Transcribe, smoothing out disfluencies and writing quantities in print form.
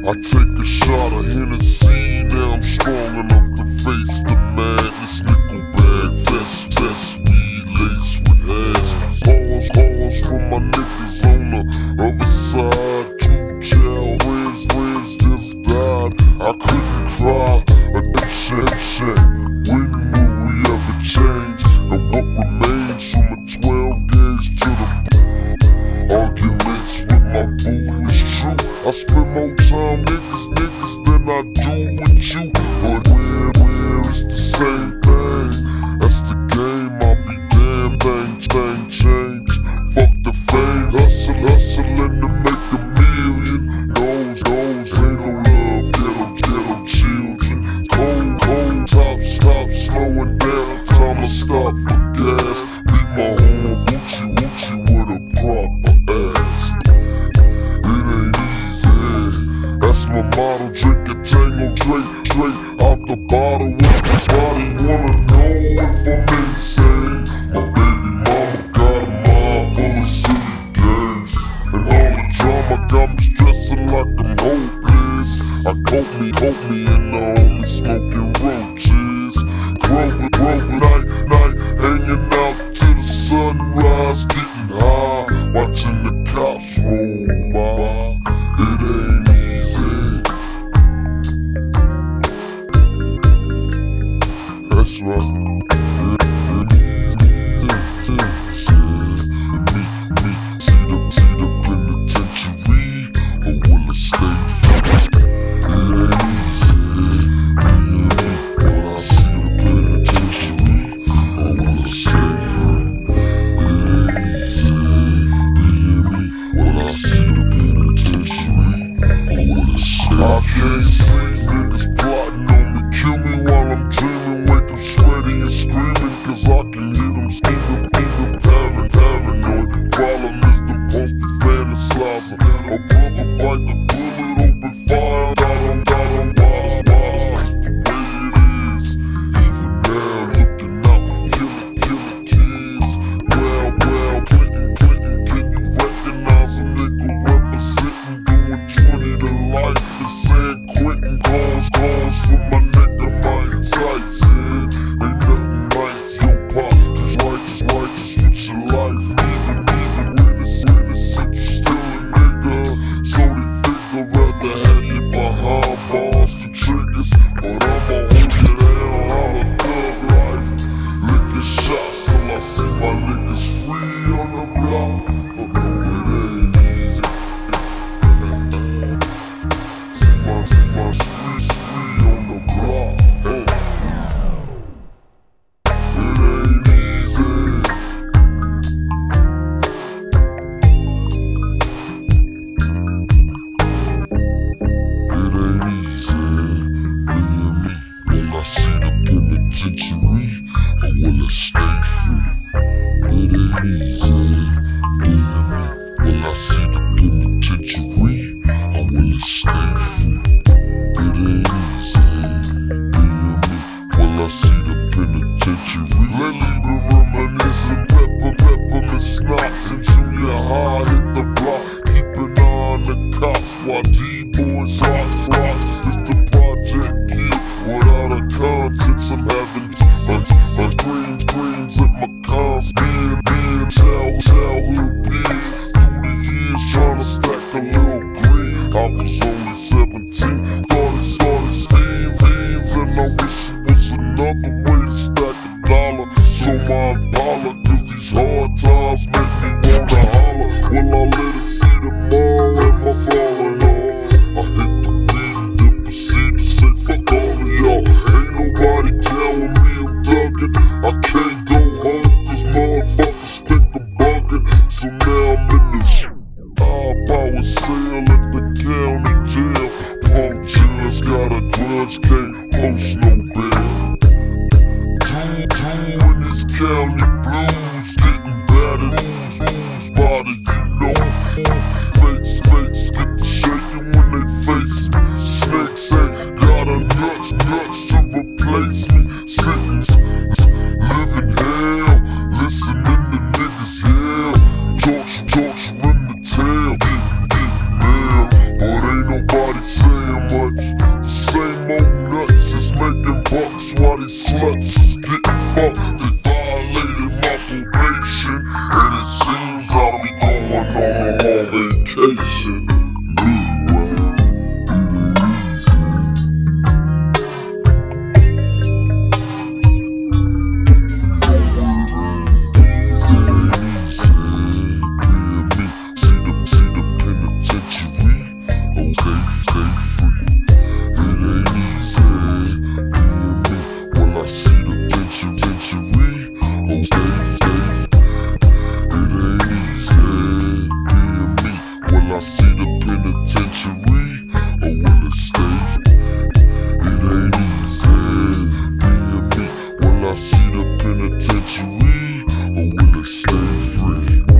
I take a shot of Hennessy, now I'm strong enough to face the madness. Nickel bag, fast weed laced with hash. Pause for my niggas on the other side. 2 child friends just died. I couldn't cry, a deep shame. When will we ever change? And what remains from a 12 gauge to the arguments with my boo is true. I spend more time niggas than I do with you. But where is the same thing? That's the game, I'll be damn, thing change. Fuck the fame, hustling to make a million. Nose, ain't no love, ghetto children. Cold, top, slowing down. Time to stop for gas. Beat my horn, Gucci with a proper ass. It ain't easy, that's my motto. Drink a tango, straight out the bottle. Everybody wanna know if I'm insane. My baby mama got a mind full of silly games, and all the drama got me stressing like I'm hopeless. I coat me in the homie smoking roaches. Grover night, hanging out to the sunrise, getting high, watching the cops roll by. It ain't easy. That's right. I can't sleep, niggas plotting on me. Kill me while I'm dreaming. Wake up sweaty and screaming, cause I can hear them scheming. Paranoid. Problem is them post be fantasizing. A brother bite the bullet, open fire. Got on wise. The way it is. Even now, looking out, killing kids. Well, Clinton, can you recognize a nigga representing, doing 20 to life? San Quentin calls for my nigga Mike Tyson. Ain't nothing nice, yo pop, just righteous with your life. Even when it's innocent, you still a nigga. So they figure rather have you behind bars for triggers. But I'ma hold you down, I'm a thug life. Licking shots till I see my niggas free on the block. But no, it ain't easy. My streets free on the block. It ain't easy. It ain't easy. Being me, will I see the penitentiary or will it stay free? It ain't easy. Being me, will I see the penitentiary or will it stay free? It ain't easy, being me, will I see the penitentiary? Lately been reminiscing, peppermint snots in junior high, hit the block, keep an eye on the cops while D-boys rocks. It's the project kid, without a conscience, I'm having greens at my cons, being childhood beats, through the years trying to stack a little green. I was only 17, started fiends, and I wish it was another way to stack a dollar. So my Impala, cause these hard times make me wanna holler. Will I let it see tomorrow? Am I falling off? I hit the beat and then proceed to say fuck all of y'all. Ain't nobody telling me I'm thuggin'. I can't go home cause motherfuckers think I'm buggin'. So now I'm in this high-power cell at the county jail. Punk judge got a grudge, can't post no bail. Two in this county blues, getting battered, who's body you know. Fakes get the shaking when they face me. Snakes ain't got a nuts to replace me. Sentence, living hell, listening to niggas yell. Torturing the tail, getting mail, but ain't nobody saying I see the penitentiary, or will it stay free?